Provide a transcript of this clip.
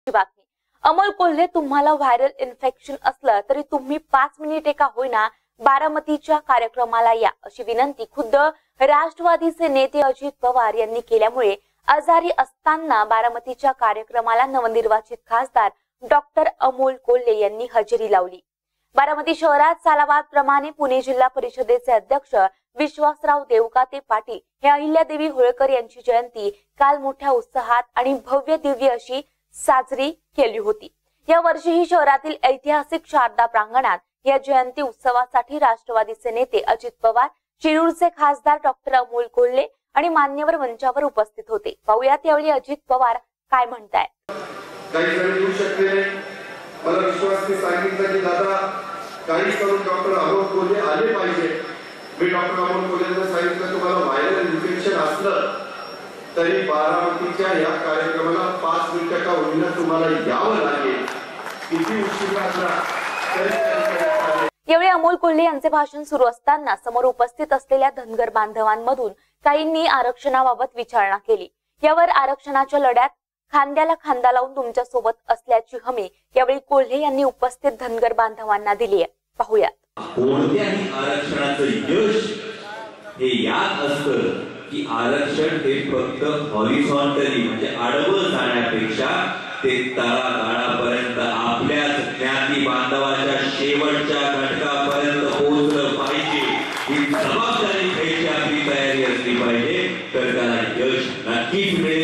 बातमी. अमोल कोल्हे, तुम्हाला viral infection असलं तरी तुम्ही 5 मिनिटे का होईना बारामतीच्या कार्यक्रमाला या, अशी विनंती खुद्द राष्ट्रवादीचे नेते अजित पवार यांनी केल्यामुळे आजारी असताना बारामतीच्या कार्यक्रमाला नवनिर्वाचित खासदार डॉक्टर अमोल कोल्हे यांनी हजेरी लावली. बारामती शहरात सालाबाद प्रमाणे पुणे जिल्हा परिषदेचे अध्यक्ष विश्वासराव देवकाते पाटील हे अहिल्यादेवी होळकर यांची जयंती काल मोठ्या उत्साहात आणि भव्य दिव्य अशी साजरी केली होती. या वर्षीही शहरातील ऐतिहासिक शारदा प्रांगणात या जयंती उत्सवासाठी राष्ट्रवादीचे नेते अजित पवार, शिरूरचे खासदार डॉक्टर अमोल कोल्हे आणि मान्यवर मंचावर उपस्थित होते. पाहुयात यावेळी अजित पवार काय म्हणतायत. काही जण येऊ शकले नाही. मला विश्वासने सांगितलं की दादा काही करून डॉक्टर अमोल कोल्हे आले पाहिजे. मी डॉक्टर अमोल कोल्हेंना सांगितलं तुम्हाला व्हायरल इन्फेक्शन असलं तरी बारामतीच्या या कार्यक्रमाला 5 मिनिटं का होईना तुम्हाला यावं लागेल. किती उशीर लागला तरी. यावेळी अमोल कोल्हे यांचे भाषण सुरू असताना समोर उपस्थित असलेल्या धनगर बांधवांमधून काहींनी आरक्षणाबाबत विचारणा केली. यावर आरक्षणाच्या लढ्यात खांद्याला खांदा लावून तुमच्या सोबत असल्याची हमी यावेळी कोल्हे यांनी उपस्थित धनगर बांधवांना दिली आहे. पाहूयात. कोणत्याही आरक्षणाचं यश हे यात असतं की आरक्षण हे फक्त हॉरिझॉन्टली म्हणजे आडवं जाण्यापेक्षा ते तळागाळापर्यंत आपल्याच ज्ञाती बांधवाच्या शेवटच्या घटकापर्यंत पोहोचलं पाहिजे. ही जबाबदारी घ्यायची आपली तयारी असली पाहिजे तर त्याला यश नक्कीच मिळेल.